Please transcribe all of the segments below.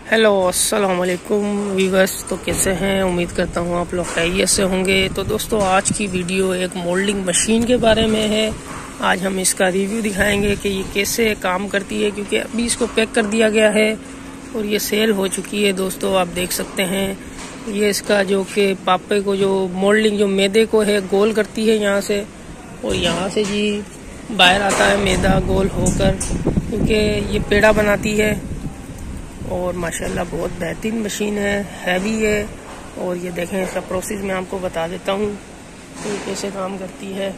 Hello अस्सलाम वालेकुम viewers. तो कैसे हैं? उम्मीद करता हूँ आप लोग खैरियत से होंगे। तो दोस्तों, आज की वीडियो एक मोल्डिंग मशीन के बारे में है। आज हम इसका रिव्यू दिखाएंगे कि ये कैसे काम करती है, क्योंकि अभी इसको पैक कर दिया गया है और ये सेल हो चुकी है। दोस्तों, आप देख सकते हैं ये इसका जो कि पापे को जो मोल्डिंग जो मैदे को है गोल करती है यहाँ से, और यहाँ से जी बाहर आता है मैदा गोल होकर, क्योंकि ये पेड़ा बनाती है। और माशाल्लाह बहुत बेहतरीन मशीन है, हैवी है। और ये देखें, इसका प्रोसेस मैं आपको बता देता हूँ तो कैसे काम करती है।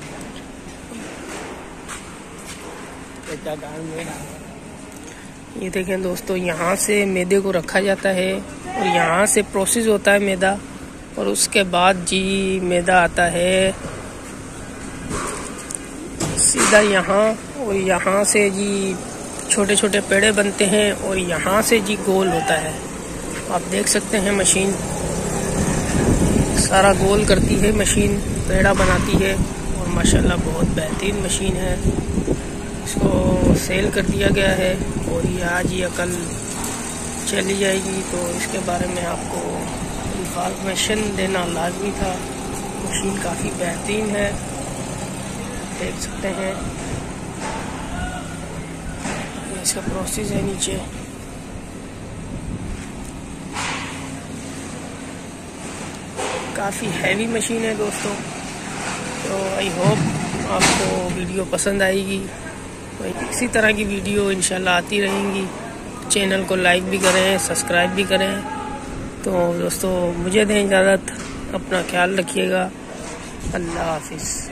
ये देखें दोस्तों, यहाँ से मैदे को रखा जाता है और यहाँ से प्रोसेस होता है मैदा, और उसके बाद जी मैदा आता है सीधा यहाँ, और यहाँ से जी छोटे छोटे पेड़े बनते हैं और यहाँ से जी गोल होता है। आप देख सकते हैं मशीन सारा गोल करती है, मशीन पेड़ा बनाती है। और माशाल्लाह बहुत बेहतरीन मशीन है। इसको सेल कर दिया गया है और ये आज या कल चली जाएगी, तो इसके बारे में आपको इंफॉर्मेशन देना लाजमी था। मशीन काफ़ी बेहतरीन है, देख सकते हैं। इसका प्रोसेस है नीचे। काफ़ी हैवी मशीन है दोस्तों। तो आई होप आपको वीडियो पसंद आएगी। तो इसी तरह की वीडियो इंशाल्लाह आती रहेंगी। चैनल को लाइक भी करें, सब्सक्राइब भी करें। तो दोस्तों, मुझे दें इजाज़त, अपना ख्याल रखिएगा। अल्लाह हाफिज़।